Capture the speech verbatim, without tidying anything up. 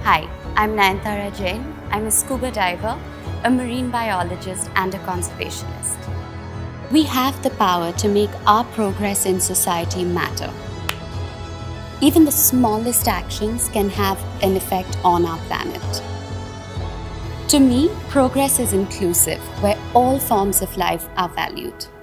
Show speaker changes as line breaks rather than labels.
Hi, I'm Nayantara Jain. I'm a scuba diver, a marine biologist and a conservationist. We have the power to make our progress in society matter. Even the smallest actions can have an effect on our planet. To me, progress is inclusive, where all forms of life are valued.